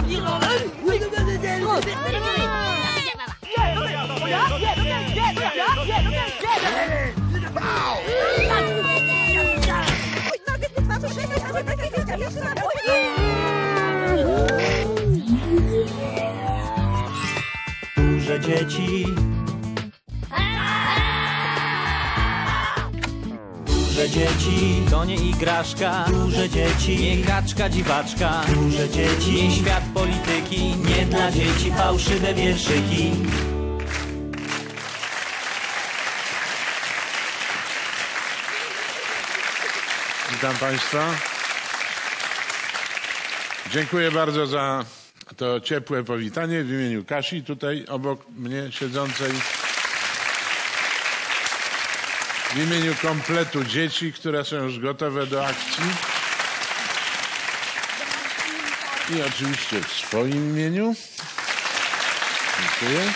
Duże dzieci. Duże dzieci to nie igraszka. Duże dzieci nie kaczka dziwaczka. Duże dzieci nie świat polityki. Nie dla dzieci fałszywe wierszyki. Witam Państwa. Dziękuję bardzo za to ciepłe powitanie w imieniu Kasi, tutaj obok mnie siedzącej. W imieniu kompletu dzieci, które są już gotowe do akcji. I oczywiście w swoim imieniu. Dziękuję.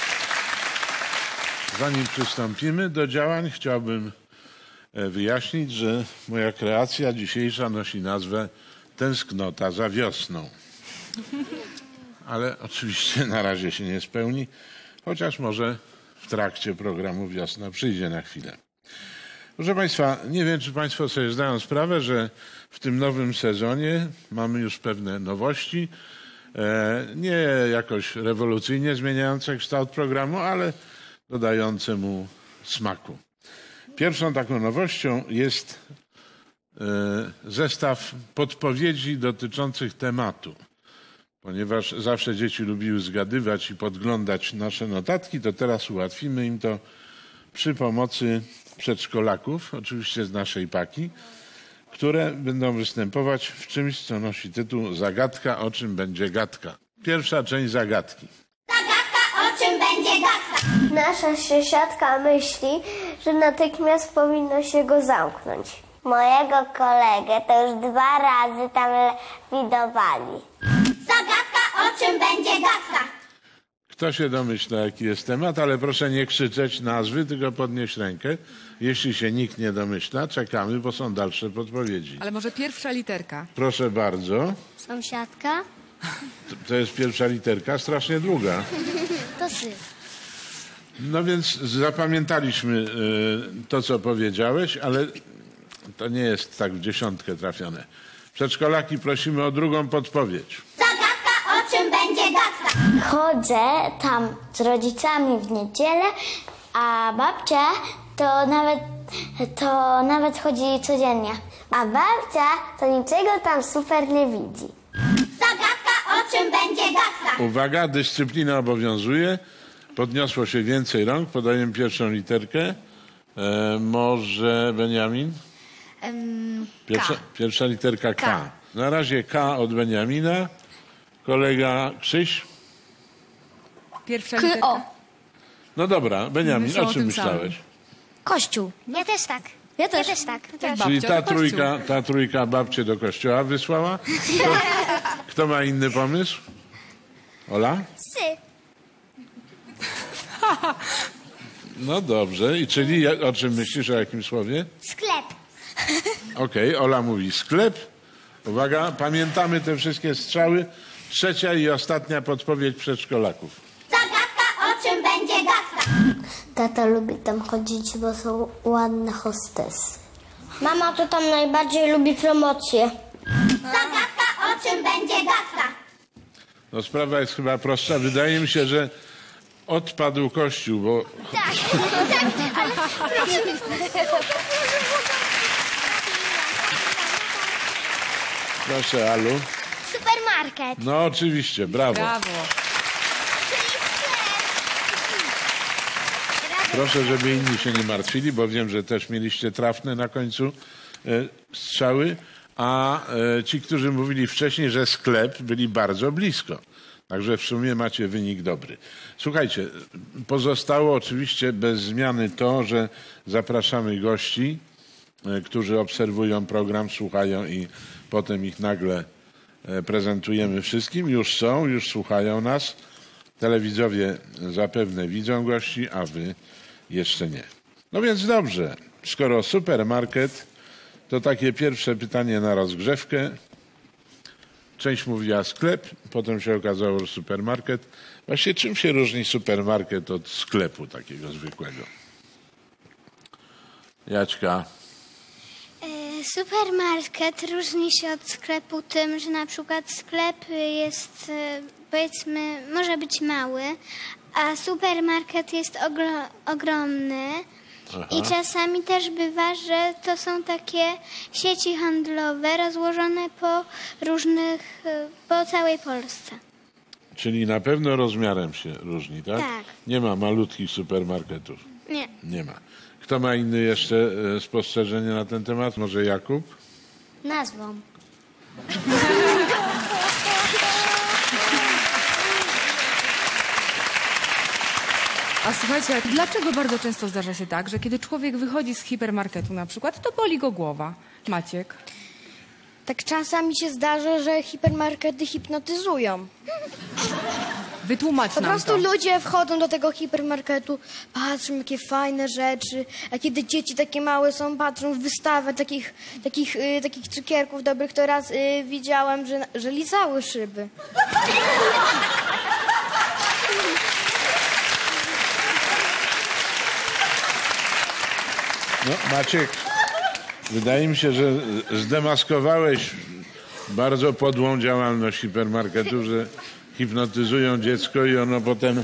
Zanim przystąpimy do działań, chciałbym wyjaśnić, że moja kreacja dzisiejsza nosi nazwę Tęsknota za wiosną. Ale oczywiście na razie się nie spełni, chociaż może w trakcie programu Wiosna przyjdzie na chwilę. Proszę Państwa, nie wiem, czy Państwo sobie zdają sprawę, że w tym nowym sezonie mamy już pewne nowości, nie jakoś rewolucyjnie zmieniające kształt programu, ale dodające mu smaku. Pierwszą taką nowością jest zestaw podpowiedzi dotyczących tematu. Ponieważ zawsze dzieci lubiły zgadywać i podglądać nasze notatki, to teraz ułatwimy im to przy pomocy przedszkolaków, oczywiście z naszej paki, które będą występować w czymś, co nosi tytuł Zagadka, o czym będzie gadka. Pierwsza część zagadki. Zagadka, o czym będzie gadka. Nasza sąsiadka myśli, że natychmiast powinno się go zamknąć. Mojego kolegę to już 2 razy tam widowali. Zagadka, o czym będzie gadka. Kto się domyśla, jaki jest temat, ale proszę nie krzyczeć nazwy, tylko podnieść rękę. Jeśli się nikt nie domyśla, czekamy, bo są dalsze podpowiedzi. Ale może pierwsza literka? Proszę bardzo. Sąsiadka? To jest pierwsza literka, strasznie długa. To syf. No więc zapamiętaliśmy to, co powiedziałeś, ale to nie jest tak w 10 trafione. Przedszkolaki prosimy o drugą podpowiedź. Zagadka, o czym będzie gadka. Chodzę tam z rodzicami w niedzielę, a babcia to nawet chodzi codziennie. A babcia to niczego tam super nie widzi. Zagadka, o czym będzie gadka. Uwaga, dyscyplina obowiązuje. Podniosło się więcej rąk. Podajemy pierwszą literkę. Może Beniamin? Pierwsza literka K. Na razie K od Beniamina. Kolega Krzyś? Pierwsza literka. No dobra, Beniamin, o czym myślałeś? Kościół. Ja też tak. Ja też tak. Czyli ta trójka babcię do kościoła wysłała? Kto ma inny pomysł? Ola? Psy. No dobrze. I czyli o czym myślisz, o jakim słowie? Sklep. Okej, Ola mówi sklep. Uwaga, pamiętamy te wszystkie strzały. Trzecia i ostatnia podpowiedź przedszkolaków. Zagadka, o czym będzie gadka. Tata lubi tam chodzić, bo są ładne hostesy. Mama to tam najbardziej lubi promocję. Zagadka, o czym będzie gadka. No sprawa jest chyba prostsza. Wydaje mi się, że odpadł kościół, bo... Tak, ale proszę. Proszę, Alu. Supermarket. No oczywiście, brawo. Brawo. Proszę, żeby inni się nie martwili, bo wiem, że też mieliście trafne na końcu strzały, a ci, którzy mówili wcześniej, że sklep, byli bardzo blisko. Także w sumie macie wynik dobry. Słuchajcie, pozostało oczywiście bez zmiany to, że zapraszamy gości, którzy obserwują program, słuchają i potem ich nagle prezentujemy wszystkim. Już są, już słuchają nas. Telewidzowie zapewne widzą gości, a wy jeszcze nie. No więc dobrze, skoro supermarket, to takie pierwsze pytanie na rozgrzewkę. Część mówiła sklep, potem się okazało, że supermarket. Właśnie czym się różni supermarket od sklepu takiego zwykłego? Jaćka. Supermarket różni się od sklepu tym, że na przykład sklep jest, powiedzmy, może być mały, a supermarket jest ogromny. Aha. I czasami też bywa, że to są takie sieci handlowe rozłożone po różnych, po całej Polsce. Czyli na pewno rozmiarem się różni, tak? Tak. Nie ma malutkich supermarketów. Nie. Nie ma. Kto ma inne jeszcze spostrzeżenie na ten temat? Może Jakub? Nazwą. A słuchajcie, dlaczego bardzo często zdarza się tak, że kiedy człowiek wychodzi z hipermarketu na przykład, to boli go głowa? Maciek? Tak czasami się zdarza, że hipermarkety hipnotyzują. Wytłumacz Po nam prostu to. ludzie wchodzą do tego hipermarketu, patrzą jakie fajne rzeczy, a kiedy dzieci takie małe są, patrzą w wystawę takich cukierków dobrych, to raz widziałem, że lizały szyby. No, Maciek, wydaje mi się, że zdemaskowałeś bardzo podłą działalność hipermarketów, że hipnotyzują dziecko i ono potem...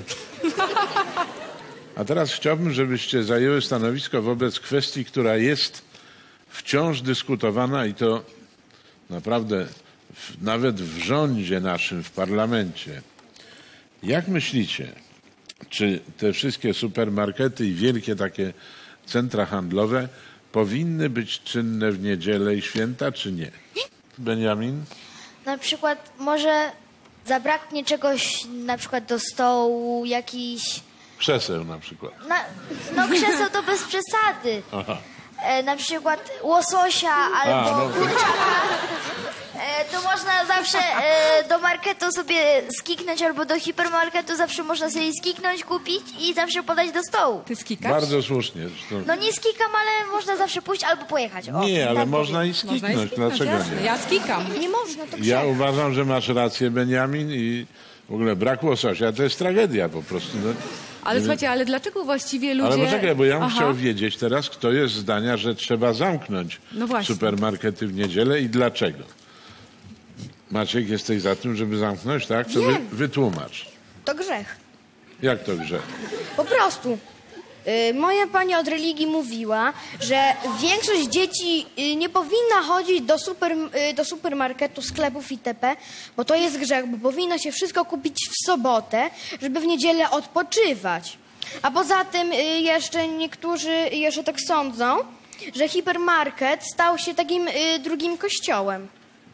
A teraz chciałbym, żebyście zajęły stanowisko wobec kwestii, która jest wciąż dyskutowana i to naprawdę nawet w rządzie naszym, w parlamencie. Jak myślicie, czy te wszystkie supermarkety i wielkie takie centra handlowe powinny być czynne w niedzielę i święta, czy nie? Benjamin? Na przykład może zabraknie czegoś na przykład do stołu, jakiś... Krzeseł na przykład. No krzeseł to bez przesady. Aha. Na przykład łososia albo no. kurczaka. To można zawsze do marketu sobie skiknąć albo do hipermarketu zawsze można sobie skiknąć, kupić i zawsze podać do stołu. Ty skikasz? Bardzo słusznie. Zresztą... No nie skikam, ale można zawsze pójść albo pojechać. O, Nie, ale tak można powiem. i skiknąć. Można i skiknąć, Dlaczego jasne. nie? Ja skikam. Nie można, to Ja grzech. uważam, że masz rację, Benjamin, i w ogóle brak łososia to jest tragedia po prostu. No. Ale słuchajcie, ale dlaczego właściwie ludzie... Ale poczekaj, bo ja bym Aha. chciał wiedzieć teraz, kto jest zdania, że trzeba zamknąć No właśnie. supermarkety w niedzielę i dlaczego. Maciek, jesteś za tym, żeby zamknąć, tak? To wytłumacz. To grzech. Jak to grze? Po prostu. Moja pani od religii mówiła, że większość dzieci nie powinna chodzić do supermarketu, sklepów itp., bo to jest grzech, bo powinno się wszystko kupić w sobotę, żeby w niedzielę odpoczywać. A poza tym jeszcze niektórzy jeszcze tak sądzą, że hipermarket stał się takim drugim kościołem.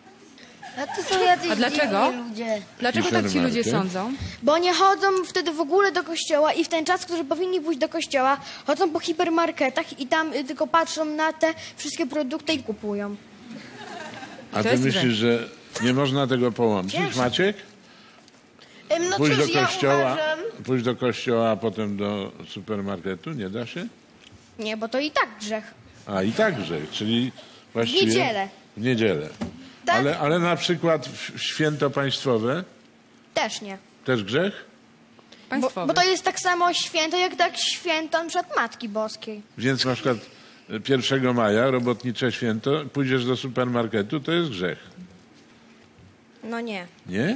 A to są jacyś A dlaczego? dziwni ludzie. Dlaczego tak ci ludzie Hipermarket? sądzą? Bo nie chodzą wtedy w ogóle do kościoła i w ten czas, którzy powinni pójść do kościoła, chodzą po hipermarketach i tam tylko patrzą na te wszystkie produkty i kupują. A To ty jest myślisz, że nie można tego połączyć, Maciek? No Pójść cóż, do ja kościoła, uważam... pójść do kościoła, a potem do supermarketu? Nie da się? Nie, bo to i tak grzech. A i tak grzech, czyli właściwie... W niedzielę. W niedzielę. Tak. Ale na przykład w święto państwowe Też nie. też grzech? Państwowy. Bo to jest tak samo święto, jak tak święto przed Matki Boskiej. Więc na przykład 1 maja, robotnicze święto, pójdziesz do supermarketu, to jest grzech. No nie. Nie?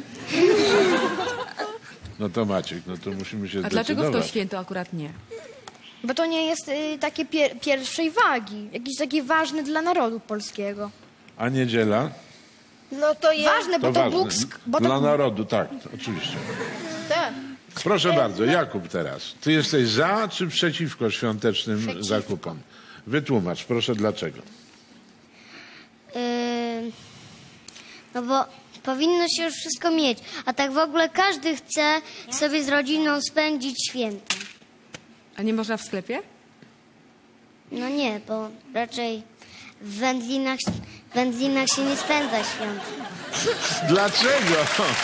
No to Maciek, no to musimy się A dlaczego w to zdecydować. święto akurat nie? Bo to nie jest takie pierwszej wagi. Jakiś taki ważny dla narodu polskiego. A niedziela? No to jest... Ważne, bo To to ważne. Bóg... Bo Dla to narodu, tak, oczywiście. Tak. Proszę bardzo, Jakub teraz. Ty jesteś za czy przeciwko świątecznym zakupom? Wytłumacz, proszę, dlaczego. No bo powinno się już wszystko mieć. A tak w ogóle każdy chce sobie z rodziną spędzić święta. A nie można w sklepie? No nie, bo raczej w wędlinach się nie spędza świąt. Dlaczego?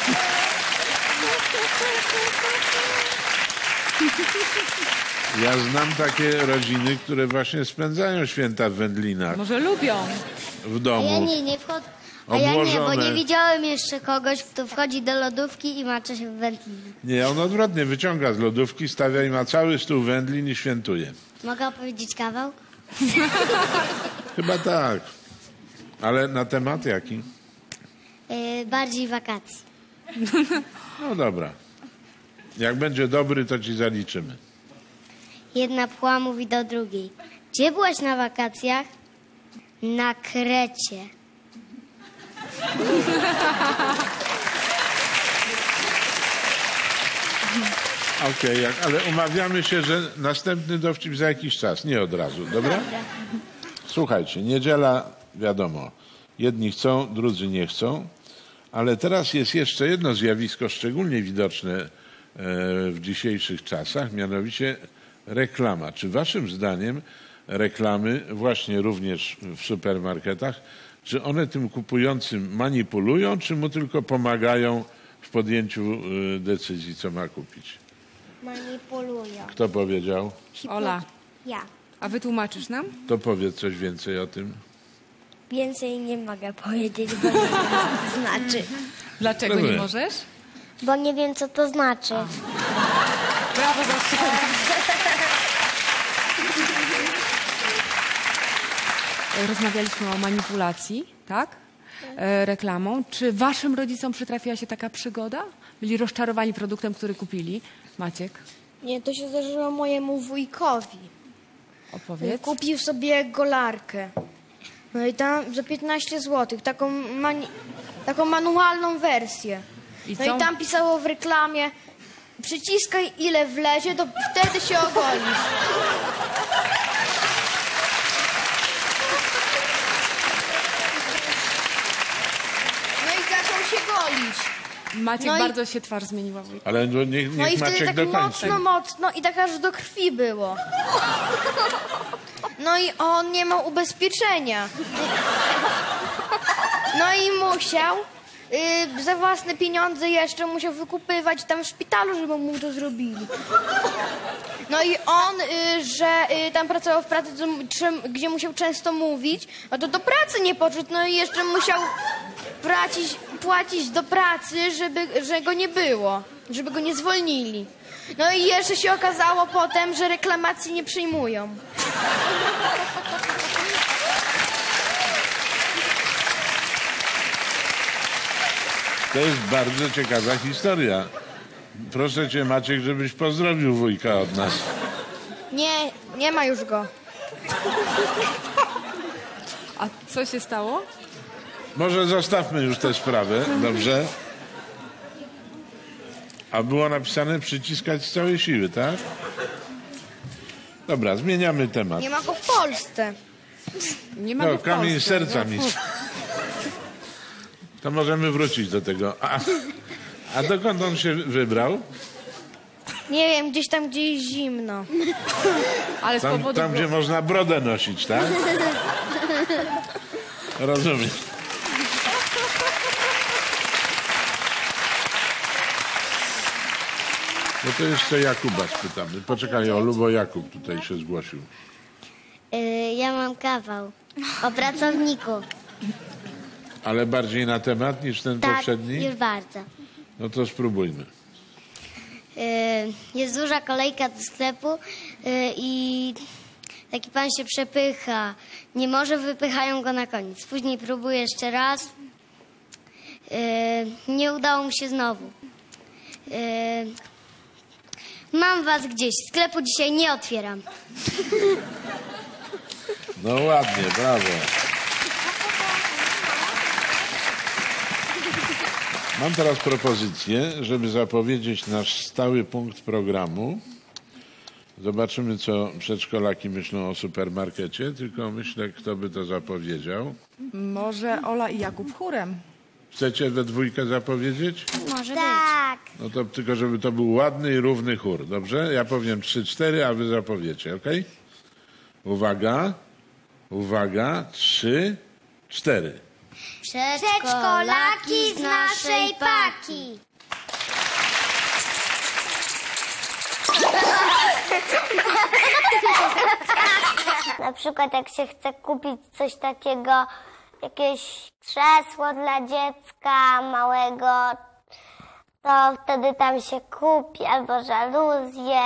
Ja znam takie rodziny, które właśnie spędzają święta w wędlinach, Może lubią. w A domu. ja nie wchodzę. A ja nie, bo obłożone. nie widziałem jeszcze kogoś, kto wchodzi do lodówki i macza się w wędlinie. Nie, on odwrotnie wyciąga z lodówki, stawia i ma cały stół wędlin i świętuje. Mogę opowiedzieć kawał? Chyba tak. Ale na temat jaki? Bardziej wakacji. No dobra. Jak będzie dobry, to ci zaliczymy. Jedna pchła mówi do drugiej. Gdzie byłaś na wakacjach? Na Krecie. Okej, ale umawiamy się, że następny dowcip za jakiś czas, nie od razu, dobra? Słuchajcie, niedziela, wiadomo, jedni chcą, drudzy nie chcą, ale teraz jest jeszcze jedno zjawisko szczególnie widoczne w dzisiejszych czasach, mianowicie reklama. Czy waszym zdaniem reklamy, właśnie również w supermarketach, czy one tym kupującym manipulują, czy mu tylko pomagają w podjęciu decyzji, co ma kupić? Manipulują. Kto powiedział? Ola, Ja. a wytłumaczysz nam? To powiedz coś więcej o tym. Więcej nie mogę powiedzieć, bo nie wiem, co to znaczy. Dlaczego nie Rozumiem. możesz? Bo nie wiem, co to znaczy. Brawo, Gosia. Rozmawialiśmy o manipulacji, tak? Reklamą. Czy waszym rodzicom przytrafiła się taka przygoda? Byli rozczarowani produktem, który kupili? Maciek, Nie, to się zdarzyło mojemu wujkowi. opowiedz. Kupił sobie golarkę. No i tam za 15 zł, taką manualną wersję. I No co? i tam pisało w reklamie: przyciskaj ile wlezie, to wtedy się ogolisz. No i zaczął się golić. Maciek, No i- bardzo się twarz zmieniła. Wujku. Ale niech No i wtedy Maciek tak dokończy. mocno i tak aż do krwi było. No i on nie miał ubezpieczenia. No i musiał za własne pieniądze jeszcze musiał wykupywać tam w szpitalu, żeby mu to zrobili. No i on, że tam pracował w pracy, gdzie musiał często mówić, no to do pracy nie poszedł, no i jeszcze musiał płacić do pracy, że go nie było, żeby go nie zwolnili. No i jeszcze się okazało potem, że reklamacji nie przyjmują. To jest bardzo ciekawa historia. Proszę cię, Maciek, żebyś pozdrowił wujka od nas. Nie ma już go. A co się stało? Może zostawmy już tę sprawę, dobrze? A było napisane przyciskać z całej siły, tak? Dobra, zmieniamy temat. Nie ma go w Polsce. Nie ma go No, w kamień Polsce. serca mi. To możemy wrócić do tego. A dokąd on się wybrał? Nie wiem, gdzieś tam, gdzie jest zimno. Ale z powodu... Tam, gdzie można brodę nosić, tak? Rozumiem. No to jeszcze Jakuba spytamy. Poczekaj, Olu, bo Jakub tutaj się zgłosił. Ja mam kawał o pracowniku. Ale bardziej na temat niż ten Tak, poprzedni? już bardzo. No to spróbujmy. Jest duża kolejka do sklepu i taki pan się przepycha. Nie może, wypychają go na koniec. Później próbuje jeszcze raz. Nie udało mu się znowu. Mam was gdzieś. Sklepu dzisiaj nie otwieram. No ładnie, brawo. Mam teraz propozycję, żeby zapowiedzieć nasz stały punkt programu. Zobaczymy, co przedszkolaki myślą o supermarkecie, tylko myślę, kto by to zapowiedział. Może Ola i Jakub chórem. Chcecie we dwójkę zapowiedzieć? Może tak. No to tylko, żeby to był ładny i równy chór, dobrze? Ja powiem 3-4, a wy zapowiecie, okej? Uwaga, uwaga, 3-4. Przedszkolaki z naszej paki. Na przykład jak się chce kupić coś takiego, jakieś krzesło dla dziecka małego, to wtedy tam się kupi, albo żaluzje.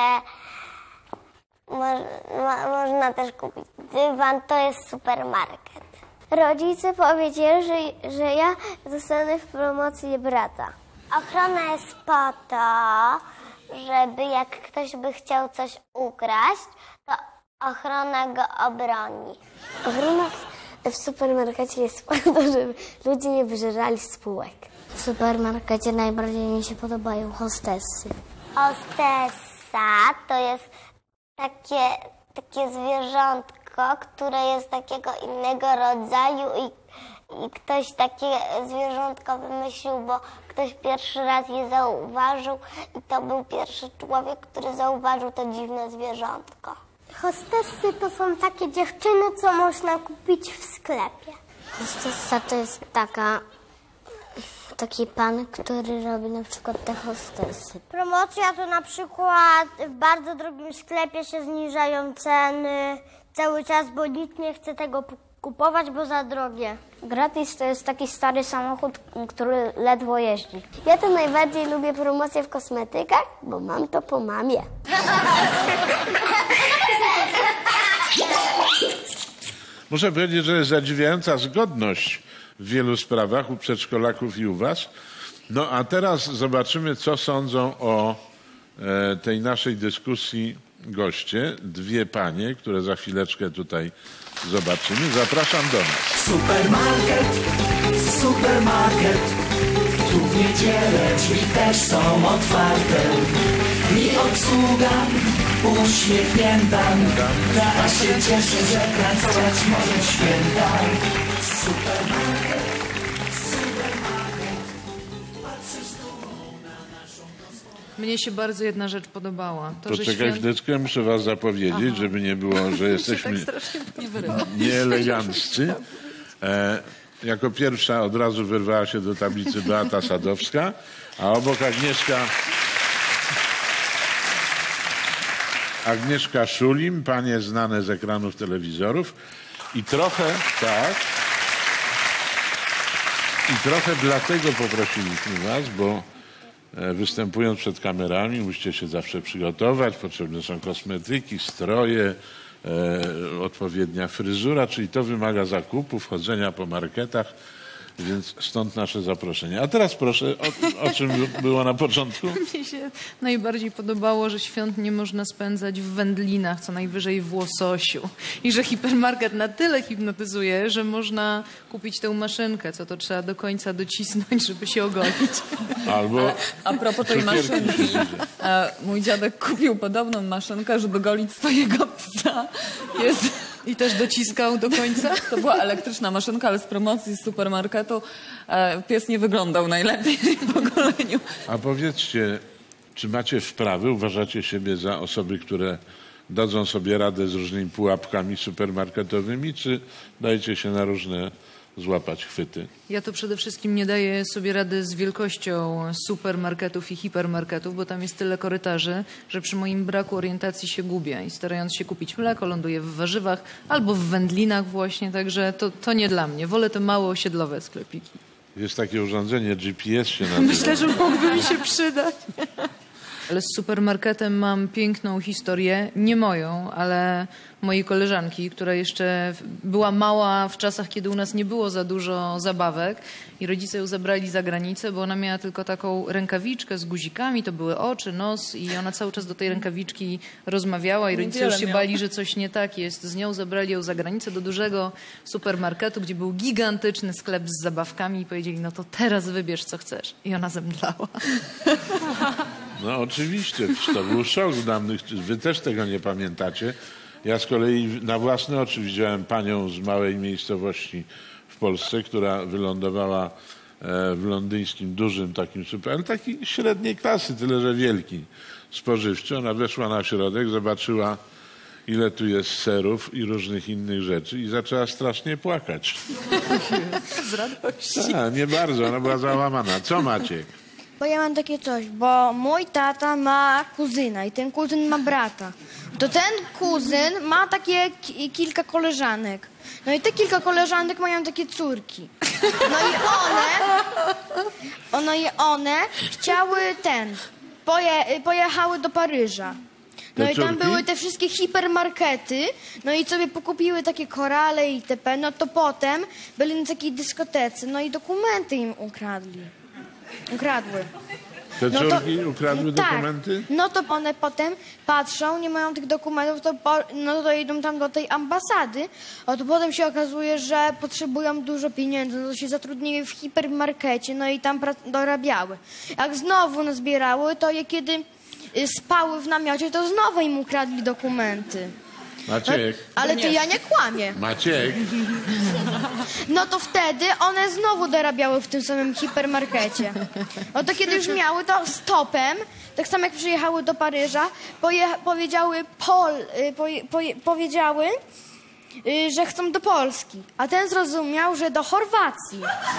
Można też kupić dywan, to jest supermarket. Rodzice powiedzieli, że ja zostanę w promocji brata. Ochrona jest po to, żeby jak ktoś by chciał coś ukraść, to ochrona go obroni. Ochrona w supermarkecie jest po to, żeby ludzie nie wyżerali spółek. W supermarkecie najbardziej mi się podobają hostessy. Hostessa to jest takie zwierzątko, które jest takiego innego rodzaju i ktoś takie zwierzątko wymyślił, bo ktoś pierwszy raz je zauważył i to był pierwszy człowiek, który zauważył to dziwne zwierzątko. Hostessy to są takie dziewczyny, co można kupić w sklepie. Hostessa to jest taki pan, który robi na przykład te hostessy. Promocja to na przykład w bardzo drogim sklepie się zniżają ceny cały czas, bo nikt nie chce tego kupować, bo za drogie. Gratis to jest taki stary samochód, który ledwo jeździ. Ja to najbardziej lubię promocję w kosmetykach, bo mam to po mamie. Muszę powiedzieć, że jest zadziwiająca zgodność w wielu sprawach u przedszkolaków i u was. No a teraz zobaczymy, co sądzą o tej naszej dyskusji goście. Dwie panie, które za chwileczkę tutaj zobaczymy. Zapraszam do nas. Supermarket, tu w niedzielę drzwi też są otwarte i obsługa uśmiechnięta, ta się cieszy, że pracować może w święta. Supermarket, patrzysz tu na naszą gospodę. Mnie się bardzo jedna rzecz podobała. To, że Poczekaj chwileczkę, muszę was zapowiedzieć, żeby nie było, że jesteśmy nieeleganccy. Jako pierwsza od razu wyrwała się do tablicy Beata Sadowska, a obok Agnieszka Szulim, panie znane z ekranów telewizorów i trochę dlatego poprosiliśmy was, bo występując przed kamerami musicie się zawsze przygotować, potrzebne są kosmetyki, stroje, odpowiednia fryzura, czyli to wymaga zakupów, chodzenia po marketach, więc stąd nasze zaproszenie. A teraz proszę, o czym było na początku? Mnie się najbardziej podobało, że świąt nie można spędzać w wędlinach, co najwyżej w łososiu. I że hipermarket na tyle hipnotyzuje, że można kupić tę maszynkę, co to trzeba do końca docisnąć, żeby się ogolić. Albo A propos tej cukierki maszynki, się mój dziadek kupił podobną maszynkę, żeby golić swojego psa. I też dociskał do końca? To była elektryczna maszynka, ale z promocji z supermarketu pies nie wyglądał najlepiej po goleniu. A powiedzcie, czy macie wprawy, uważacie siebie za osoby, które dadzą sobie radę z różnymi pułapkami supermarketowymi, czy dajecie się na różne złapać chwyty? Ja to przede wszystkim nie daję sobie rady z wielkością supermarketów i hipermarketów, bo tam jest tyle korytarzy, że przy moim braku orientacji się gubię i starając się kupić mleko, ląduję w warzywach albo w wędlinach właśnie, także to nie dla mnie. Wolę te małe osiedlowe sklepiki. Jest takie urządzenie, GPS się nazywa. Myślę, że mógłby mi się przydać. Ale z supermarketem mam piękną historię, nie moją, ale mojej koleżanki, która jeszcze była mała w czasach, kiedy u nas nie było za dużo zabawek i rodzice ją zabrali za granicę, bo ona miała tylko taką rękawiczkę z guzikami, to były oczy, nos i ona cały czas do tej rękawiczki rozmawiała i rodzice już się bali, że coś nie tak jest z nią. Zabrali ją za granicę do dużego supermarketu, gdzie był gigantyczny sklep z zabawkami i powiedzieli, no to teraz wybierz co chcesz. I ona zemdlała. No oczywiście, to był szok dla mnie. Wy też tego nie pamiętacie. Ja z kolei na własne oczy widziałem panią z małej miejscowości w Polsce, która wylądowała w londyńskim dużym takim ale takiej średniej klasy, tyle że wielki spożywczy. Ona weszła na środek, zobaczyła ile tu jest serów i różnych innych rzeczy i zaczęła strasznie płakać. Z radości. Nie bardzo, ona była załamana. Co Maciek? Bo ja mam takie coś, bo mój tata ma kuzyna i ten kuzyn ma brata. to ten kuzyn ma takie kilka koleżanek. No i te kilka koleżanek mają takie córki. No i one chciały pojechały do Paryża. No i tam były te wszystkie hipermarkety, no i sobie pokupiły takie korale i itp. No to potem byli na takiej dyskotece, no i dokumenty im ukradły. Te córki ukradły dokumenty? Tak. No to one potem patrzą, nie mają tych dokumentów, to idą tam do tej ambasady, a to potem się okazuje, że potrzebują dużo pieniędzy, no to się zatrudniły w hipermarkecie, no i tam dorabiały. Jak znowu nazbierały, to kiedy spały w namiocie, to znowu im ukradli dokumenty. Maciek. Ale to ja nie kłamię. Maciek. No to wtedy one znowu dorabiały w tym samym hipermarkecie. No to kiedy już miały to stopem, tak samo jak przyjechały do Paryża, powiedziały, że chcą do Polski. A ten zrozumiał, że do Chorwacji.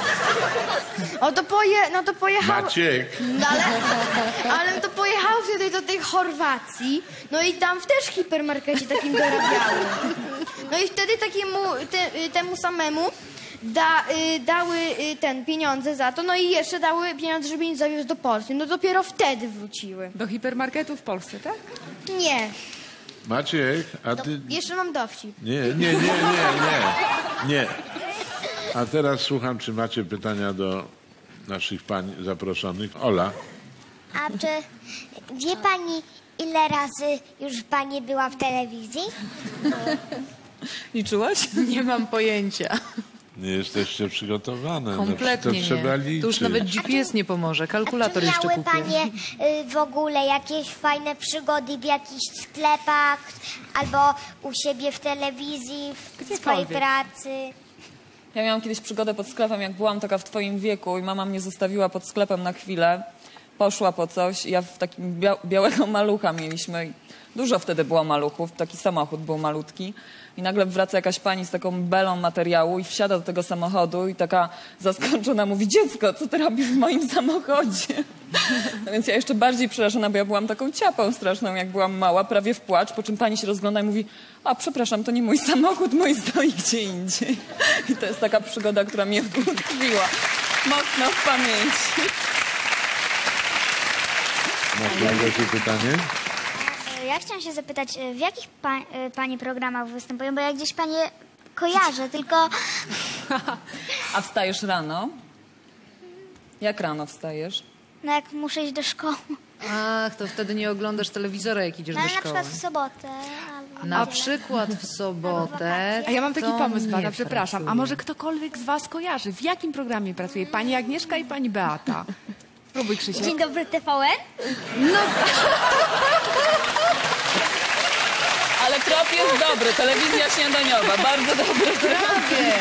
No to pojechał... Maciek. No ale to pojechał wtedy do tej Chorwacji, no i tam w też hipermarkecie takim dorabiały. No i wtedy temu samemu dały pieniądze za to, no i jeszcze dały pieniądze, żeby im zawiózł do Polski. No dopiero wtedy wróciły. Do hipermarketu w Polsce, tak? Nie. Maciek, a ty... Jeszcze mam dowcip. Nie. A teraz słucham, czy macie pytania do naszych pań zaproszonych. Ola. A czy wie pani, ile razy już pani była w telewizji? Liczyłaś? Nie mam pojęcia. Nie jesteście przygotowane. Kompletnie to trzeba nie. liczyć. To już nawet GPS nie pomoże. Kalkulator A czy jeszcze miały kupię. panie w ogóle jakieś fajne przygody w jakichś sklepach albo u siebie w telewizji, w swojej Gdziekolwiek. pracy? Ja miałam kiedyś przygodę pod sklepem, jak byłam taka w twoim wieku i mama mnie zostawiła pod sklepem na chwilę. Poszła po coś i ja w takim białego malucha mieliśmy. Dużo wtedy było maluchów, taki samochód był malutki. I nagle wraca jakaś pani z taką belą materiału i wsiada do tego samochodu i taka zaskoczona mówi: dziecko, co ty robisz w moim samochodzie? No więc ja jeszcze bardziej przerażona, bo ja byłam taką ciapą straszną, jak byłam mała, prawie w płacz, po czym pani się rozgląda i mówi: a przepraszam, to nie mój samochód, mój stoi gdzie indziej. I to jest taka przygoda, która mnie utkwiła mocno w pamięci. Masz jakieś pytanie? Ja chciałam się zapytać, w jakich pani programach występują, bo ja gdzieś panie kojarzę, tylko... A wstajesz rano? Jak rano wstajesz? No jak muszę iść do szkoły. Ach, to wtedy nie oglądasz telewizora, jak idziesz No do ale na szkoły. przykład w sobotę. Albo Na przykład w sobotę. A ja mam taki to pomysł, nie pana, przepraszam. A pracuję. może ktokolwiek z was kojarzy? W jakim programie pracuje pani Agnieszka i pani Beata? Próbuj, Krzysiek. Dzień dobry, TVN. Ale trop jest dobry, telewizja śniadaniowa, bardzo dobry. Prawie.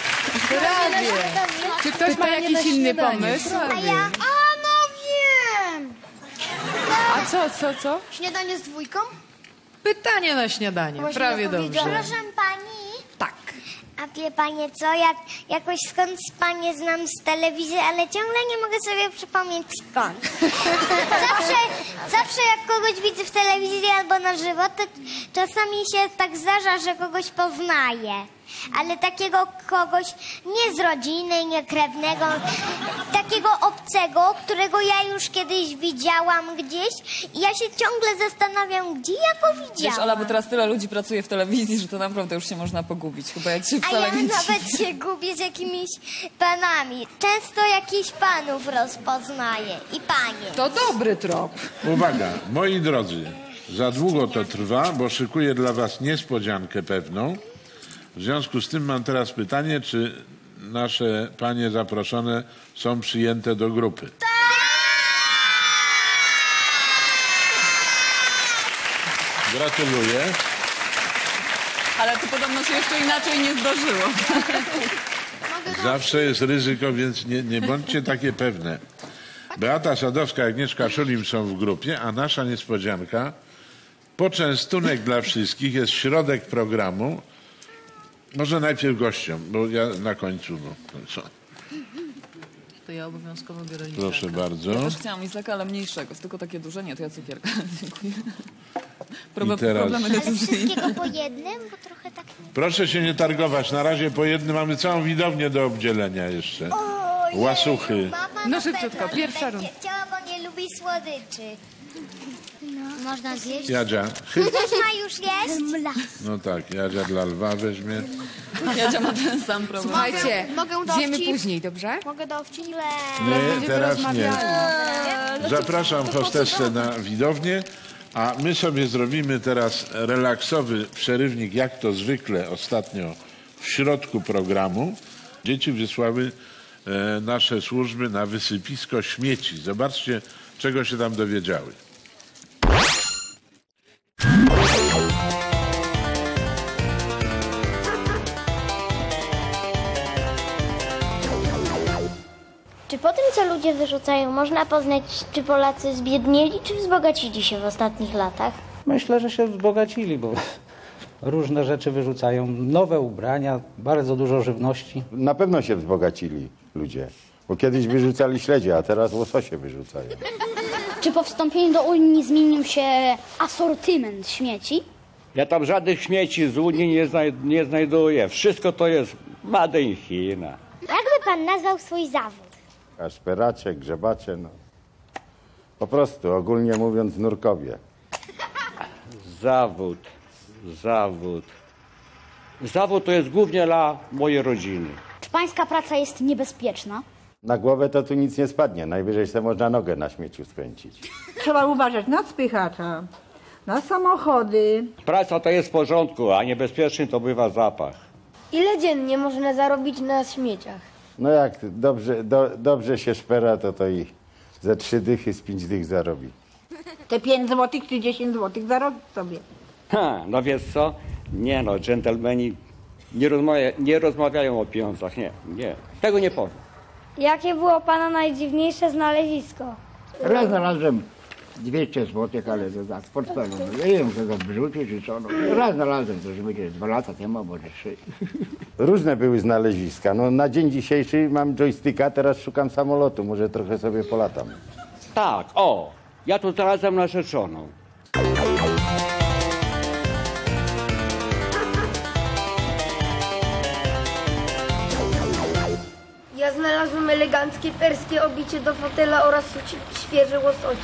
Czy ktoś ma Pytanie jakiś na inny śniadanie, pomysł? A prawie. ja... A no wiem! A co? Śniadanie z dwójką? Pytanie na śniadanie. Właśnie Prawie ja dobrze. powiedziałam. Proszę pani, Tak. a wie panie co, jakoś skąd panie znam z telewizji, ale ciągle nie mogę sobie przypomnieć skąd. Zawsze jak kogoś widzę w telewizji albo na żywo, to czasami się tak zdarza, że kogoś poznaję. Ale takiego kogoś nie z rodziny, nie krewnego, takiego obcego, którego ja już kiedyś widziałam gdzieś i ja się ciągle zastanawiam, gdzie ja go Wiesz, widziałam. Ola, bo teraz tyle ludzi pracuje w telewizji, że to naprawdę już się można pogubić. Chyba jak się A wcale ja nie nawet dziwię. się gubię z jakimiś panami. Często jakichś panów rozpoznaję i panie. To dobry trop. Uwaga, moi drodzy, za długo to trwa, bo szykuję dla was niespodziankę pewną. W związku z tym mam teraz pytanie, czy nasze panie zaproszone są przyjęte do grupy? Gratuluję. Ale to podobno się jeszcze inaczej nie zdarzyło. Zawsze jest ryzyko, więc nie bądźcie takie pewne. Beata Sadowska i Agnieszka Szulim są w grupie, a nasza niespodzianka, poczęstunek dla wszystkich, jest środek programu. Może najpierw gościom, bo ja na końcu. No co? to ja obowiązkowo biorę lizaka. Proszę bardzo. Ja też chciałam lizaka, ale mniejszego. Tylko takie duże, nie, to ja cukierka. Dziękuję. I teraz- Problemy Ale decyzyjne. wszystkiego po jednym, bo trochę tak nie... Proszę się nie targować. Na razie po jednym mamy całą widownię do obdzielenia jeszcze. Łasuchy. Mama No na szybciutko, pewno pierwsza będzie runda. chciała, bo nie lubi słodyczy. No. Można zjeść? Jadzia. Ktoś ma już jeść? No tak, Jadzia dla lwa weźmie. Jadzia ma ten sam problem. Słuchajcie, mogę zjemy dowcip? później, dobrze? Mogę dowcip? Nie, teraz nie. Zapraszam hostessę na widownię, a my sobie zrobimy teraz relaksowy przerywnik, jak to zwykle ostatnio w środku programu. Dzieci wysłały nasze służby na wysypisko śmieci. Zobaczcie, czego się tam dowiedziały. Czy po tym, co ludzie wyrzucają, można poznać, czy Polacy zbiednieli, czy wzbogacili się w ostatnich latach? Myślę, że się wzbogacili, bo różne rzeczy wyrzucają. Nowe ubrania, bardzo dużo żywności. Na pewno się wzbogacili ludzie, bo kiedyś wyrzucali śledzie, a teraz łososie wyrzucają. Czy po wstąpieniu do Unii zmienił się asortyment śmieci? Ja tam żadnych śmieci z Unii nie znajduję. Wszystko to jest made in China. Jakby pan nazwał swój zawód? A szperacze, grzebacze, no. Po prostu, ogólnie mówiąc, nurkowie. Zawód. Zawód to jest głównie dla mojej rodziny. Czy pańska praca jest niebezpieczna? Na głowę to tu nic nie spadnie, najwyżej sobie można nogę na śmieciu skręcić. Trzeba uważać na spychacza, na samochody. Praca to jest w porządku, a niebezpieczny to bywa zapach. Ile dziennie można zarobić na śmieciach? No jak dobrze się szpera, to i ze 3 dychy z 5 dych zarobi. Te 5 złotych czy 10 złotych zarobi sobie. No wiesz co? Nie no, dżentelmeni nie rozmawiają o pieniądzach, nie. Tego nie powiem. Jakie było pana najdziwniejsze znalezisko? Raz znalazłem 200 złotych, ale to tak, w portfelu. Ja nie wiem, kto to wyrzucił, czy co. No. Raz znalazłem, to już będzie 2 lata temu, a może 3. Różne były znaleziska. No, na dzień dzisiejszy mam joysticka, teraz szukam samolotu, może trochę sobie polatam. Tak, ja tu znalazłem narzeczoną. Ja znalazłem eleganckie perskie obicie do fotela oraz świeże łososie.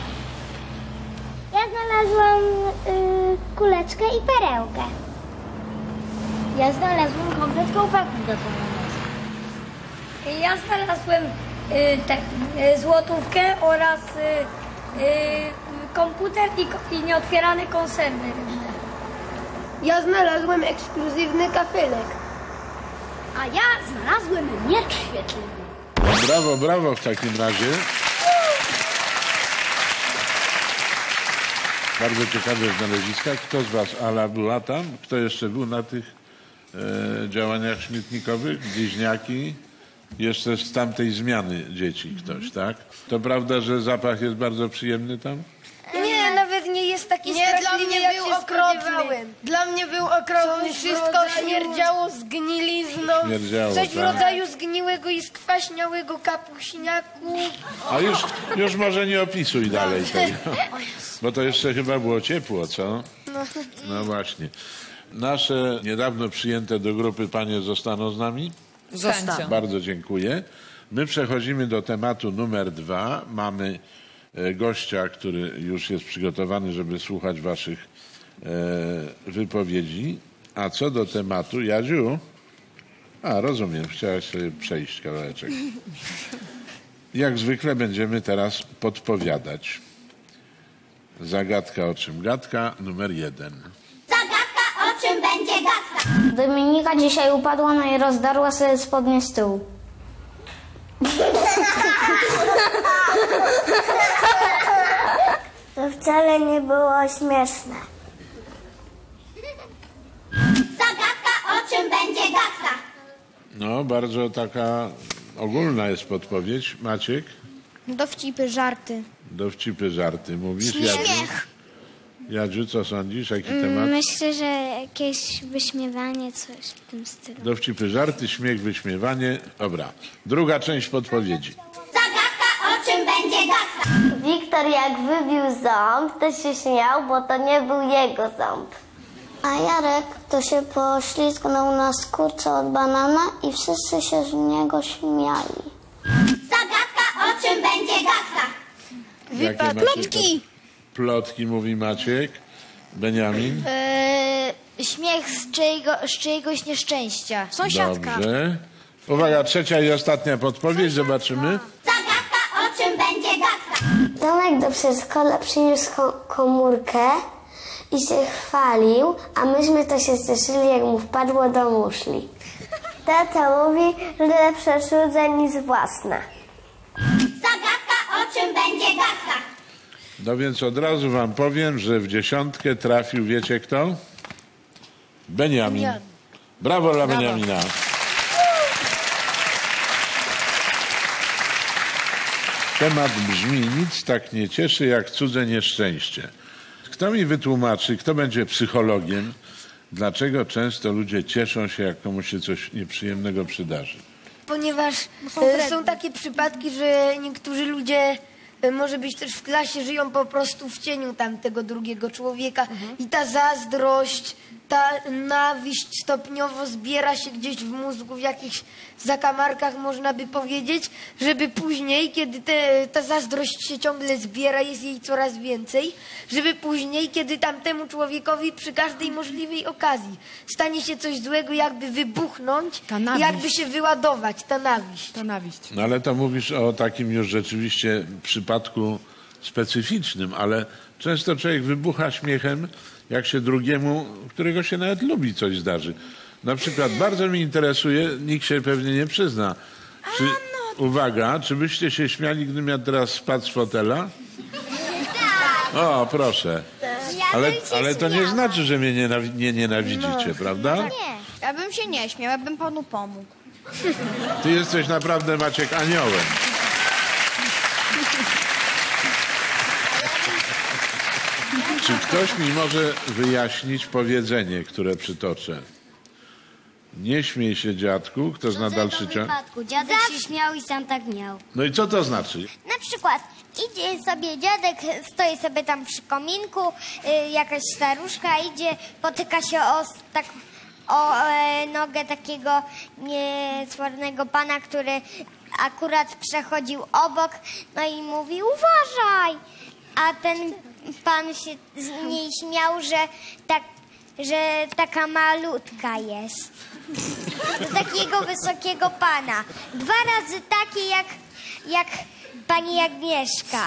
Ja znalazłam kuleczkę i perełkę. Ja znalazłem komplet kołpaków do termometru. Ja znalazłem złotówkę oraz komputer i nieotwierane konserwy rybne. Ja znalazłem ekskluzywny kafelek. A ja znalazłem miecz świetlny. Brawo, brawo w takim razie. Bardzo ciekawe znaleziska. Kto z was, Ala, była tam? Kto jeszcze był na tych działaniach śmietnikowych? Bliźniaki? Jeszcze z tamtej zmiany dzieci ktoś, tak? To prawda, że zapach jest bardzo przyjemny tam? Nie, nawet nie jest taki straszliwy, jak się spodziewałem. Dla mnie był okropny. Wszystko śmierdziało zgnilizną. Śmierdziało, Coś w tak. rodzaju zgniłego i skwaśniałego kapuśniaku. A już może nie opisuj dalej tego. Bo to jeszcze chyba było ciepło, co? No właśnie. Nasze niedawno przyjęte do grupy panie zostaną z nami? Zostaną. Bardzo dziękuję. My przechodzimy do tematu numer 2. Mamy gościa, który już jest przygotowany, żeby słuchać waszych wypowiedzi. A co do tematu, Jadziu? Rozumiem, chciałaś sobie przejść kawałeczek. Jak zwykle będziemy teraz podpowiadać. Zagadka o czym gadka, numer 1. Zagadka, o czym będzie gadka? Dominika dzisiaj upadła, no i rozdarła sobie spodnie z tyłu. To wcale nie było śmieszne. Zagadka, o czym będzie gadka? No, bardzo taka ogólna jest podpowiedź. Maciek? Dowcipy, żarty. Dowcipy, żarty. Mówisz? Śmiech. Jadziu, co sądzisz? Jaki temat? Myślę, że jakieś wyśmiewanie, coś w tym stylu. Dowcipy, żarty, śmiech, wyśmiewanie. Dobra. Druga część podpowiedzi. Zagadka, o czym będzie gadka? Wiktor jak wybił ząb, to się śmiał, bo to nie był jego ząb. A Jarek to się poślizgnął na skórce od banana i wszyscy się z niego śmiali. Zagadka, o czym będzie gadka? Jakie plotki. Plotki, mówi Maciek. Beniamin. Śmiech z czyjegoś nieszczęścia. Sąsiadka. Dobrze. Uwaga, trzecia i ostatnia podpowiedź. Zobaczymy. Zagadka, o czym będzie gadka? Tomek do przedszkola przyniósł komórkę i się chwalił, a myśmy to się cieszyli, jak mu wpadło do muszli. Tata mówi, że lepsze cudze niż własne. Zagadka, o czym będzie gadka? No więc od razu wam powiem, że w 10 trafił, wiecie kto? Beniamin. Brawo dla Beniamina. Temat brzmi: nic tak nie cieszy jak cudze nieszczęście. Kto mi wytłumaczy, kto będzie psychologiem, dlaczego często ludzie cieszą się, jak komuś się coś nieprzyjemnego przydarzy? Ponieważ są takie przypadki, że niektórzy ludzie, może być też w klasie, żyją po prostu w cieniu tamtego drugiego człowieka i ta zazdrość, ta nawiść stopniowo zbiera się gdzieś w mózgu, w jakichś zakamarkach, można by powiedzieć, żeby później, kiedy ta zazdrość się ciągle zbiera, jest jej coraz więcej, żeby później, kiedy tamtemu człowiekowi przy każdej możliwej okazji stanie się coś złego, jakby wybuchnąć, jakby się wyładować, ta nawiść. No ale to mówisz o takim już rzeczywiście przypadku specyficznym, ale często człowiek wybucha śmiechem, jak się drugiemu, którego się nawet lubi, coś zdarzy. Na przykład bardzo mnie interesuje, nikt się pewnie nie przyzna. Uwaga, czy byście się śmiali, gdybym ja teraz spadł z fotela? O, proszę. Ale to nie znaczy, że mnie nie nienawidzicie, prawda? Nie, ja bym się nie śmiał, ja bym panu pomógł. Ty jesteś naprawdę, Maciek, aniołem. Czy ktoś mi może wyjaśnić powiedzenie, które przytoczę? Nie śmiej się, dziadku, kto zna dalszy ciąg. Dziadek się śmiał i sam tak miał. No i co to znaczy? Na przykład idzie sobie dziadek, stoi sobie tam przy kominku, jakaś staruszka idzie, potyka się o nogę takiego niesfornego pana, który akurat przechodził obok, no i mówi: uważaj! A ten pan się z niej śmiał, że taka malutka jest. Do takiego wysokiego pana. 2 razy taki jak pani Agnieszka.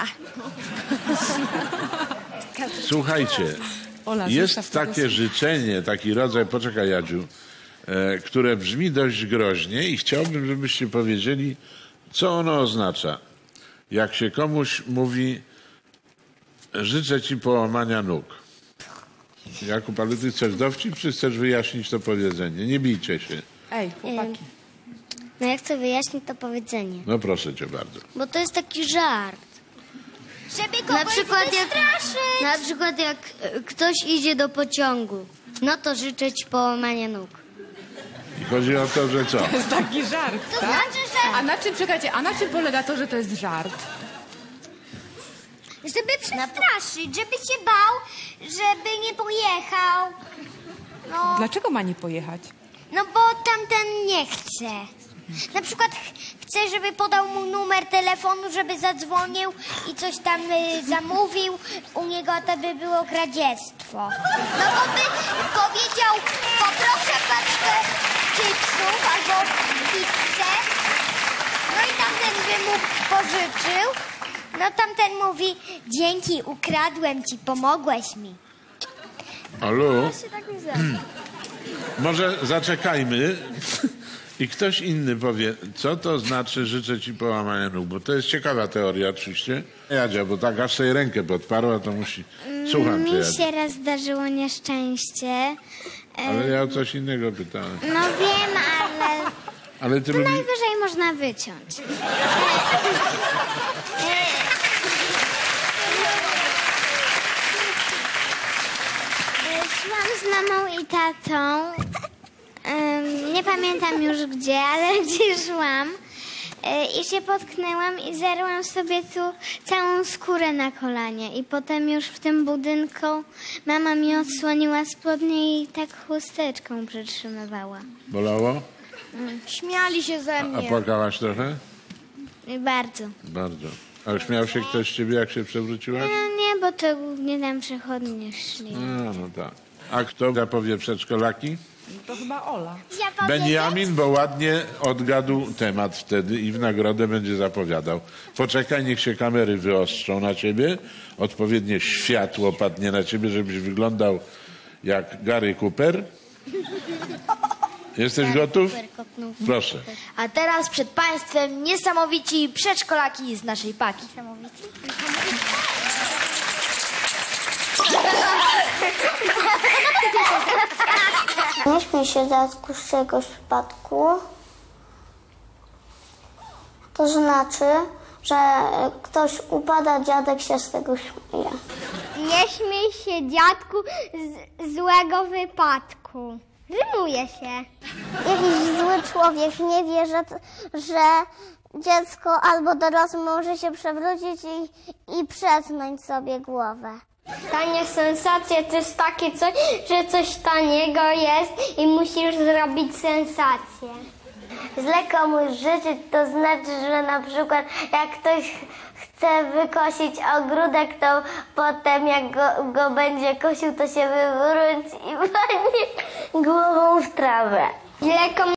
Słuchajcie, jest takie życzenie, taki rodzaj, poczekaj Jadziu, które brzmi dość groźnie i chciałbym, żebyście powiedzieli, co ono oznacza. Jak się komuś mówi: życzę ci połamania nóg. Jakub, ale ty chcesz dowcip, czy chcesz wyjaśnić to powiedzenie? Nie bijcie się. Ej, chłopaki. No ja chcę wyjaśnić to powiedzenie. No proszę cię bardzo. Bo to jest taki żart. Żeby kogoś wystraszyć. Na przykład jak ktoś idzie do pociągu, no to życzę ci połamania nóg. I chodzi o to, że co? To jest taki żart, To tak? znaczy, że... A na czym polega to, że to jest żart? Żeby przestraszyć, żeby się bał, żeby nie pojechał. No, Dlaczego ma nie pojechać? no bo tamten nie chce. Na przykład chce, żeby podał mu numer telefonu, żeby zadzwonił i coś tam zamówił u niego, to by było kradzieństwo. No bo by powiedział: poproszę paczkę chipsów albo pizzę. No i tamten by mu pożyczył. No tamten mówi: dzięki, ukradłem ci, pomogłeś mi. Alu, się tak nie może zaczekajmy i ktoś inny powie, co to znaczy życzę ci połamania nóg, bo to jest ciekawa teoria oczywiście. Jadzia, bo tak aż sobie rękę podparła, to musi... Słucham cię, Mi Jadzia. się raz zdarzyło nieszczęście. Ale ja o coś innego pytałem. No wiem, ale Ale ty to lubi... najwyżej można wyciąć. mamą i tatą. Nie pamiętam już gdzie, ale gdzie szłam. I się potknęłam i zerłam sobie tu całą skórę na kolanie. I potem już w tym budynku mama mi odsłoniła spodnie i tak chusteczką przytrzymywała. Bolało? Śmiali się ze A mnie. płakałaś trochę? Bardzo. Bardzo. A śmiał się ktoś z ciebie, jak się przewróciłaś? Nie, bo to głównie tam przechodnie szli. No tak. A kto zapowie przedszkolaki? To chyba Ola. Beniamin, bo ładnie odgadł temat wtedy i w nagrodę będzie zapowiadał. Poczekaj, niech się kamery wyostrzą na ciebie. Odpowiednie światło padnie na ciebie, żebyś wyglądał jak Gary Cooper. Jesteś gotów? Proszę. A teraz przed Państwem niesamowici przedszkolaki z naszej paki. Nie śmiej się dziadku z czegoś w przypadku. To znaczy, że ktoś upada, dziadek się z tego śmieje. Nie śmiej się dziadku z złego wypadku. Rymuje się. Jakiś zły człowiek nie wie, że dziecko albo dorosły może się przewrócić i przesunąć sobie głowę. Tanie sensacje to jest takie coś, że coś taniego jest i musisz zrobić sensację. Źle komuś życzyć to znaczy, że na przykład jak ktoś chce wykosić ogródek, to potem jak go będzie kosił, to się wywróci i padnie głową w trawę. Źle komuś